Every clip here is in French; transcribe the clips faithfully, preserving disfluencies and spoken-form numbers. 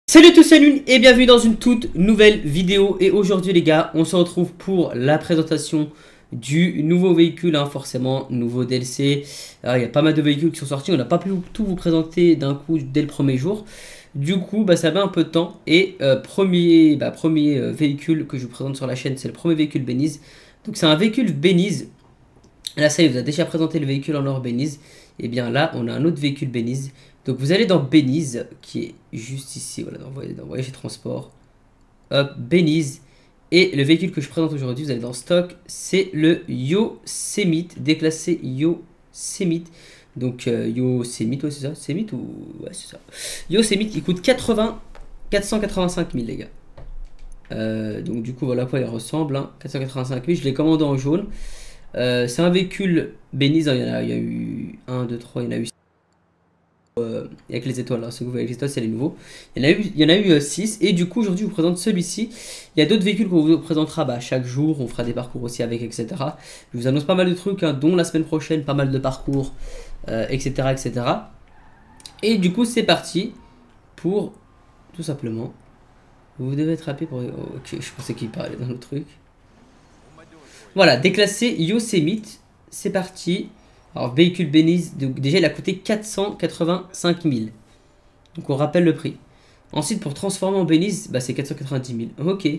Salut à tous, salut et bienvenue dans une toute nouvelle vidéo. Et aujourd'hui les gars, on se retrouve pour la présentation du nouveau véhicule, hein, forcément, nouveau D L C. Alors, il y a pas mal de véhicules qui sont sortis, on n'a pas pu tout vous présenter d'un coup dès le premier jour. Du coup, bah, ça met un peu de temps. Et euh, premier, bah, premier euh, véhicule que je vous présente sur la chaîne, c'est le premier véhicule Beniz. Donc c'est un véhicule Beniz. Là, ça y est, vous a déjà présenté le véhicule en or Beniz. Et bien là, on a un autre véhicule Beniz. Donc vous allez dans Beniz, qui est juste ici, voilà, dans, dans Voyage et Transport. Hop, Beniz. Et le véhicule que je présente aujourd'hui, vous allez dans Stock, c'est le Yosemite, déclassé Yosemite. Donc euh, Yosemite, ouais, c'est ça, Semite ou... Ouais, c'est ça. Yosemite, il coûte quatre-vingts, quatre cent quatre-vingt-cinq mille, les gars. Euh, donc du coup, voilà à quoi il ressemble, hein. quatre cent quatre-vingt-cinq mille, je l'ai commandé en jaune. Euh, c'est un véhicule Beniz, hein, il, y en a, il y a eu un, deux, trois, il y en a eu euh, avec les étoiles, hein. Ce que vous voyez avec les étoiles, c'est les nouveaux. Il y en a eu, il y en a eu euh, six, et du coup, aujourd'hui, je vous présente celui-ci. Il y a d'autres véhicules qu'on vous présentera bah, chaque jour, on fera des parcours aussi avec, et cetera. Je vous annonce pas mal de trucs, hein, dont la semaine prochaine, pas mal de parcours, euh, et cetera, et cetera. Et du coup, c'est parti pour, tout simplement, vous devez être rappelé pour... Oh, ok, je pensais qu'il parlait d'un autre truc. Voilà, déclassé Yosemite, c'est parti. Alors, véhicule Beniz, déjà il a coûté quatre cent quatre-vingt-cinq mille. Donc on rappelle le prix. Ensuite, pour transformer en Beniz, bah, c'est quatre cent quatre-vingt-dix mille. Ok.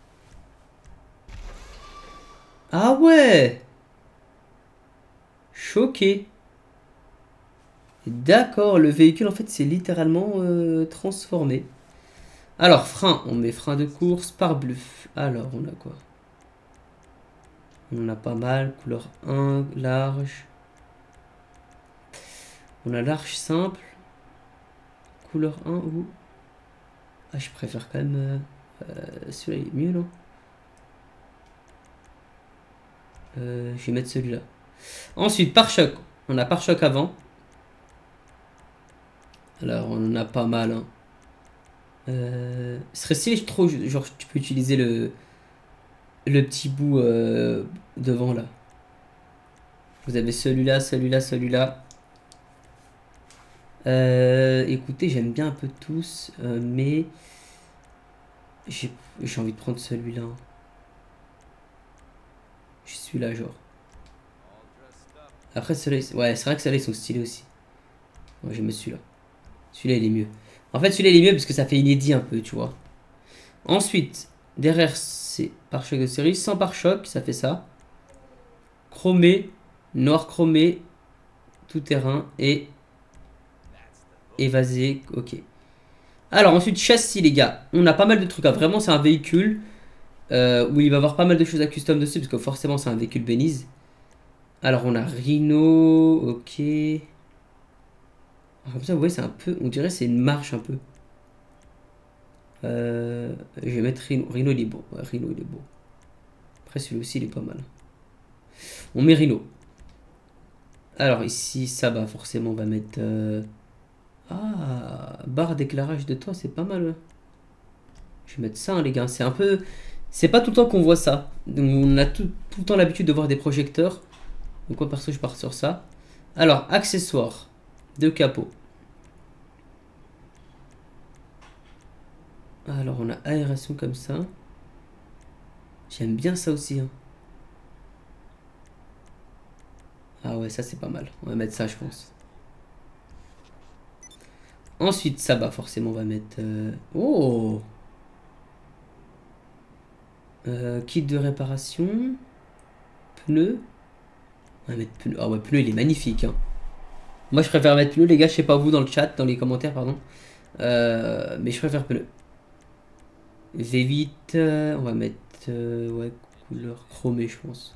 Ah ouais. Choqué. D'accord, le véhicule en fait c'est littéralement euh, transformé. Alors, frein, on met frein de course, pare-bluff. Alors, on a quoi? On en a pas mal, couleur un, large. On a large simple. Couleur un ou... Ah, je préfère quand même... Euh, euh, celui-là, il est mieux, non? euh, Je vais mettre celui-là. Ensuite, pare-choc. On a pare-choc avant. Alors, on en a pas mal, hein. Euh, ce serait stylé, trop... Genre, tu peux utiliser le... Le petit bout euh, devant, là. Vous avez celui-là, celui-là, celui-là. Euh, écoutez, j'aime bien un peu tous, euh, mais... J'ai envie de prendre celui-là. Je suis là, genre. Après, celui-là... Ouais, c'est vrai que ceux-là, ils sont stylés aussi. Moi, je me suis là. Celui-là, il est mieux. En fait, celui-là, il est mieux parce que ça fait inédit un peu, tu vois. Ensuite, derrière, c'est pare-choc de série. Sans pare-choc, ça fait ça. Chromé, noir chromé, tout terrain et évasé. Ok. Alors, ensuite, châssis, les gars. On a pas mal de trucs. Hein. Vraiment, c'est un véhicule euh, où il va y avoir pas mal de choses à custom dessus parce que forcément, c'est un véhicule Beniz. Alors, on a Rhino. Ok. Alors, comme ça, vous voyez, c'est un peu. On dirait c'est une marche un peu. Euh, je vais mettre Rhino. Rhino, il est beau. Ouais, Rhino, il est beau. Après, celui-là aussi, il est pas mal. On met Rhino. Alors, ici, ça va. Forcément, on va mettre. Euh... Ah, barre d'éclairage de toit, c'est pas mal. Ouais. Je vais mettre ça, hein, les gars. C'est un peu. C'est pas tout le temps qu'on voit ça. Donc, on a tout, tout le temps l'habitude de voir des projecteurs. Donc, moi, perso, je pars sur ça. Alors, accessoires. Deux capots. Alors, on a aération comme ça. J'aime bien ça aussi. Hein. Ah ouais, ça c'est pas mal. On va mettre ça, je pense. Ensuite, ça bah forcément, on va mettre... Euh... Oh euh, Kit de réparation. Pneu. On va mettre pneu. Ah ouais, pneu, il est magnifique. Hein. Moi, je préfère mettre pneu, les gars. Je sais pas vous dans le chat, dans les commentaires, pardon. Euh, mais je préfère pneu. V huit, euh, on va mettre... Euh, ouais, couleur chromée, je pense.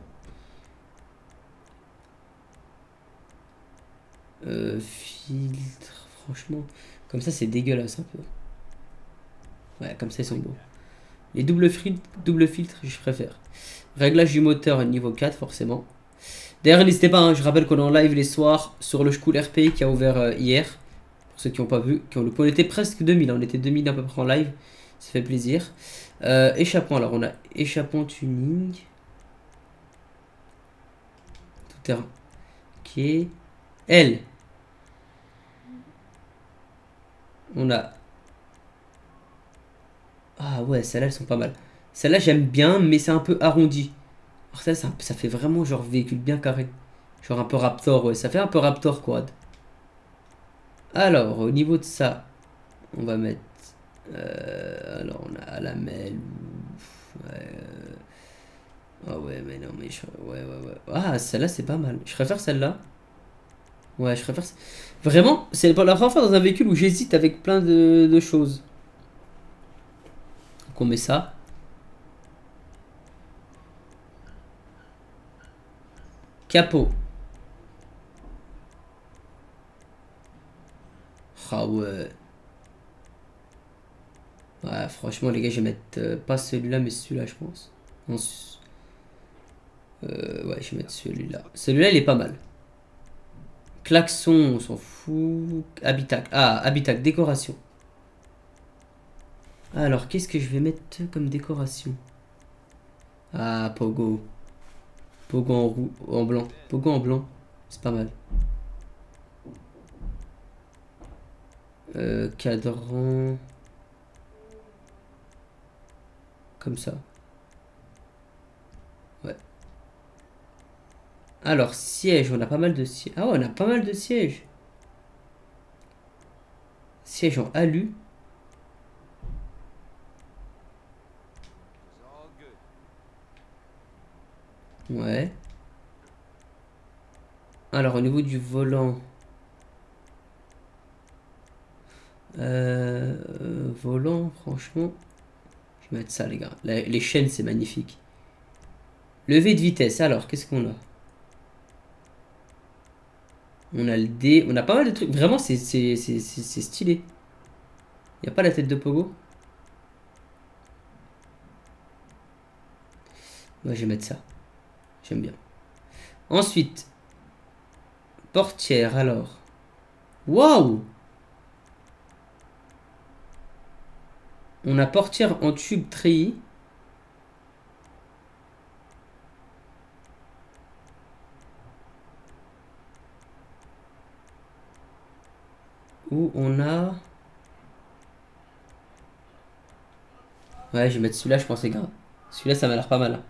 Euh, filtre, franchement. Comme ça, c'est dégueulasse un peu. Ouais, comme ça, ils sont beaux. Les doubles filtres, double filtre, je préfère. Réglage du moteur niveau quatre, forcément. D'ailleurs, n'hésitez pas, hein, je rappelle qu'on est en live les soirs sur le School R P qui a ouvert euh, hier. Pour ceux qui n'ont pas vu, qui ont, on était presque deux mille, hein, on était deux mille à peu près en live. Ça fait plaisir. Euh, échappement, alors on a échappement tuning. Tout terrain. Ok. L. On a ouais, celles-là, elles sont pas mal. Celles-là, j'aime bien, mais c'est un peu arrondi. Alors ça, ça, ça fait vraiment genre véhicule bien carré. Genre un peu Raptor, ouais. Ça fait un peu Raptor quad. Alors, au niveau de ça, on va mettre... Euh, alors, on a la mêle. Ouais, euh, ah ouais, mais non, mais... Je, ouais, ouais, ouais. Ah, celle-là, c'est pas mal. Je préfère celle-là. Ouais, je préfère... Vraiment, c'est la première fois dans un véhicule où j'hésite avec plein de, de choses. Donc on met ça. Capot. Ah ouais. Ouais, franchement, les gars, je vais mettre euh, pas celui-là, mais celui-là, je pense. Non, euh, ouais, je vais mettre celui-là. Celui-là, il est pas mal. Klaxon, on s'en fout. Habitacle. Ah, habitacle, décoration. Alors, qu'est-ce que je vais mettre comme décoration? Ah, Pogo. Pogo en, roux, en blanc. Pogo en blanc. C'est pas mal. Euh, cadran. Comme ça. Ouais. Alors, siège. On a pas mal de sièges. Ah ouais, on a pas mal de sièges. Siège en alu. Ouais. Alors, au niveau du volant. Euh, euh, volant, franchement. Je vais mettre ça, les gars. La- les chaînes, c'est magnifique. Levée de vitesse. Alors, qu'est-ce qu'on a? On a le D. On a pas mal de trucs. Vraiment, c'est c'est- c'est- c'est- c'est stylé. Y a pas la tête de Pogo? Ouais, je vais mettre ça. J'aime bien. Ensuite, portière, alors. Waouh! On a portière en tube treillis. Où on a... Ouais, je vais mettre celui-là, je pense, les gars. Celui-là, ça m'a l'air pas mal.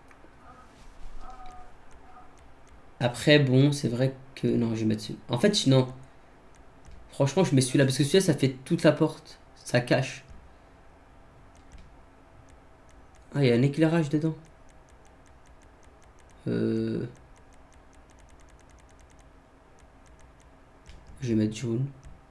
Après, bon, c'est vrai que... Non, je vais mettre celui-là. En fait, non. Franchement, je mets celui-là, parce que celui-là, ça fait toute la porte. Ça cache. Ah, il y a un éclairage dedans. Euh... Je vais mettre jaune.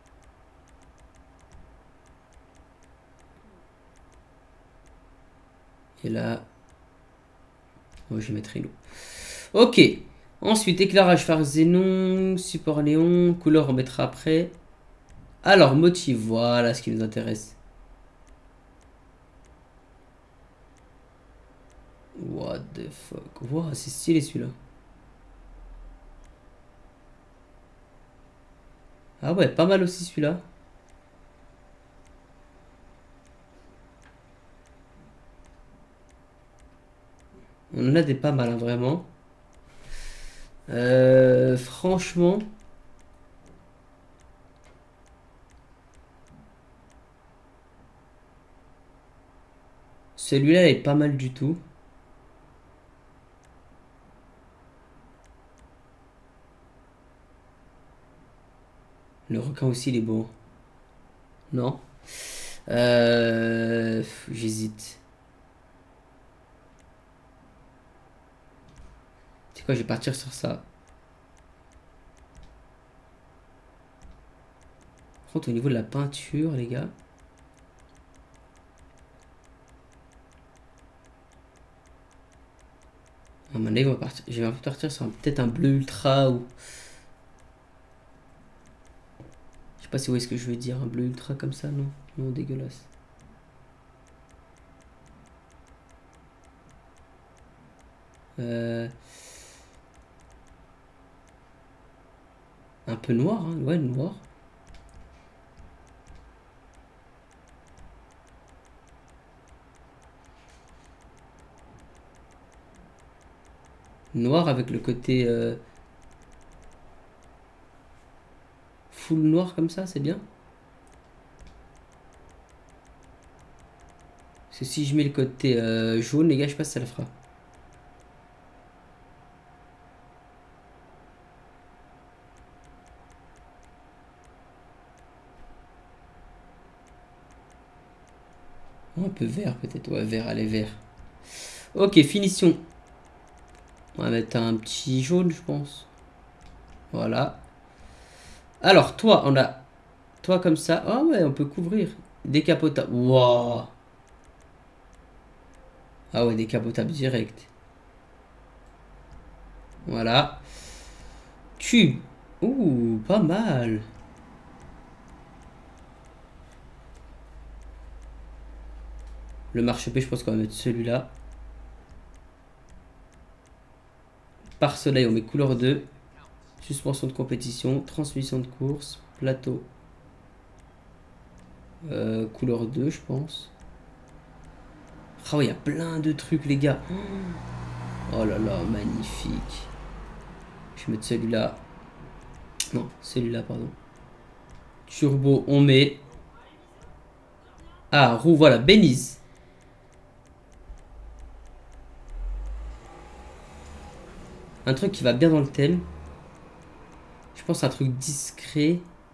Et là... Oh, je vais mettre Rhino. Ok. Ensuite, éclairage phare xénon, support néon, couleur on mettra après. Alors, motif, voilà ce qui nous intéresse. What the fuck. Wow, c'est stylé celui-là. Ah ouais, pas mal aussi celui-là. On en a des pas mal, hein, vraiment. Euh, franchement. Celui-là est pas mal du tout. Le requin aussi, il est beau. Non. Euh, J'hésite. C'est quoi, je vais partir sur ça. Par contre, au niveau de la peinture, les gars. À mon avis, on va partir. Je vais un peu partir sur peut-être un bleu ultra ou. Je sais pas si vous voyez ce que je veux dire. Un bleu ultra comme ça, non. Non, dégueulasse. Euh... Un peu noir, hein. Ouais, noir. Noir avec le côté euh, full noir comme ça, c'est bien. que si je mets le côté euh, jaune, les gars, je sais pas si ça le fera. Un peu vert peut-être. Ouais, vert, allez, vert. Ok, finition. On va mettre un petit jaune, je pense. Voilà. Alors, toi, on a... Toi, comme ça. Ah ouais, on peut couvrir. Décapotable. Wow. Ah ouais, décapotable direct. Voilà. Cube. Ouh, pas mal. Le marche-pied, je pense qu'on va mettre celui-là. Par soleil, on met couleur deux. Suspension de compétition. Transmission de course. Plateau. Euh, couleur deux, je pense. Ah ouais, il y a plein de trucs, les gars. Oh là là, magnifique. Je vais mettre celui-là. Non, celui-là, pardon. Turbo, on met. Ah, roue, voilà, Beniz. Un truc qui va bien dans le thème. Je pense un truc discret.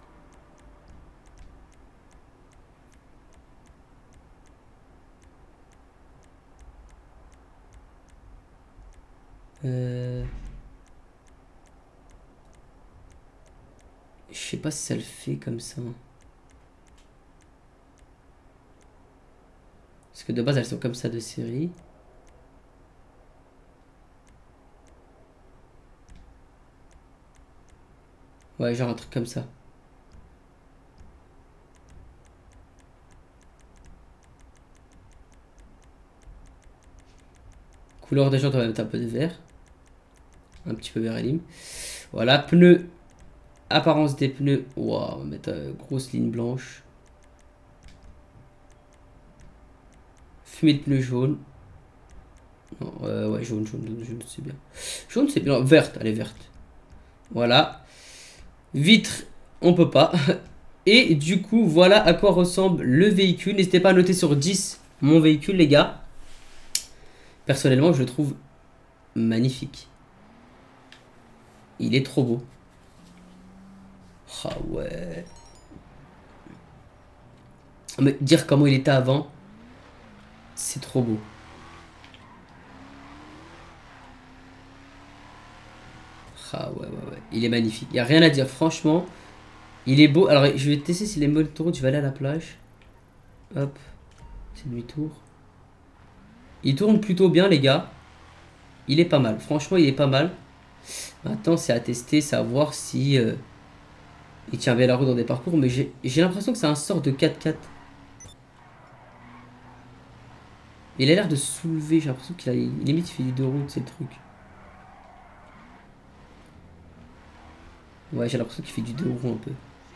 Euh... Je sais pas si ça le fait comme ça. Parce que de base, elles sont comme ça de série. Ouais, genre un truc comme ça. Couleur des jantes, on va mettre un peu de vert. Un petit peu vert et lime. Voilà, pneus. Apparence des pneus. Waouh, on va mettre une grosse ligne blanche. Fumée de pneus jaune. Non, euh, ouais, jaune, jaune, jaune, c'est bien. Jaune, c'est bien. Verte, elle est verte. Voilà. Vitre, on peut pas. Et du coup, voilà à quoi ressemble le véhicule. N'hésitez pas à noter sur dix mon véhicule, les gars. Personnellement, je le trouve magnifique. Il est trop beau. Ah ouais. Mais dire comment il était avant, c'est trop beau. Ah ouais, ouais, ouais. Il est magnifique. Il n'y a rien à dire. Franchement, il est beau. Alors, je vais tester s'il est mode tour. Je vais aller à la plage. Hop. C'est demi-tour. Il tourne plutôt bien, les gars. Il est pas mal. Franchement, il est pas mal. Maintenant, c'est à tester, c'est à voir si euh, il tient bien la route dans des parcours. Mais j'ai l'impression que c'est un sort de quatre quatre. Il a l'air de soulever. J'ai l'impression qu'il a. Limite, il fait du deux roues, c'est le truc. Ouais, j'ai l'impression qu'il fait du deux roues un peu.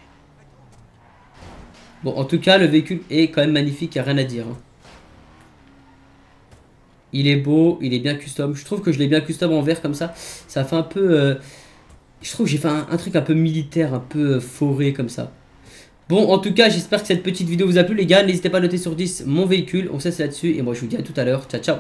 Bon, en tout cas, le véhicule est quand même magnifique, il n'y a rien à dire. Hein. Il est beau, il est bien custom. Je trouve que je l'ai bien custom en vert comme ça. Ça fait un peu... Euh, je trouve que j'ai fait un, un truc un peu militaire, un peu euh, forêt comme ça. Bon, en tout cas, j'espère que cette petite vidéo vous a plu, les gars. N'hésitez pas à noter sur dix mon véhicule. On se laisse là-dessus. Et moi, je vous dis à tout à l'heure. Ciao, ciao.